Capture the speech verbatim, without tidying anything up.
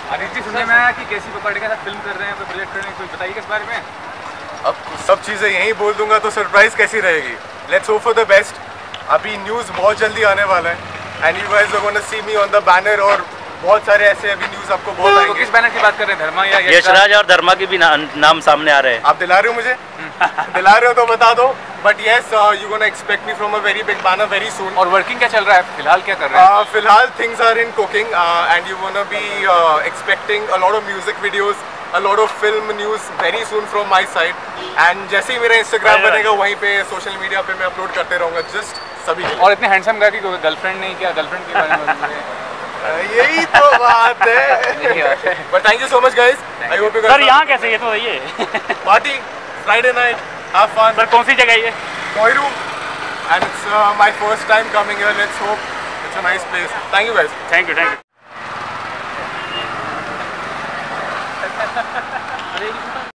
अरिजीत जी सुनने में आया कि केसी पकड़ के साथ फिल्म कर रहे हैं, कोई प्रोजेक्ट कर रहे हैं, कुछ बताइए इस बारे में। अब सब चीज़ें यहीं बोल दूंगा तो सरप्राइज कैसी रहेगी। Let's hope for the best. अभी न्यूज़ बहुत जल्दी आने वाला है and you guys are gonna see me on the banner, और बहुत सारे ऐसे अभी न्यूज़ आपको बहुत तो आएंगे। किस बैनर की बात कर रहे हैं, धर्मा या यशराज और धर्मा के भी ना, नाम सामने आ रहे हैं। आप दिला रहे हो मुझे दिला रहे हो तो बता दो, but yes you gonna expect me from a very big banner very soon. और वर्किंग क्या चल रहा है फिलहाल, क्या कर रहे हैं? uh, फिलहाल things are in cooking and you gonna be expecting a lot of music videos, a lot of film news very soon from my side, and जैसे ही मेरा इंस्टाग्राम बनेगा वहीं पे सोशल मीडिया पे मैं अपलोड करते रहूँगा जस्ट सभी के लिए। और इतने हैंडसम गाय की गर्लफ्रेंड नहीं, क्या गर्लफ्रेंड के बारे में? यही तो बात है। But thank you so much guys, I hope you sir यहाँ कैसे, ये तो ये party Friday night, have fun. Sir कौन सी जगह ये? कोयरू, and it's my first time coming here. Let's hope it's a nice place. Thank you guys. Thank you thank you.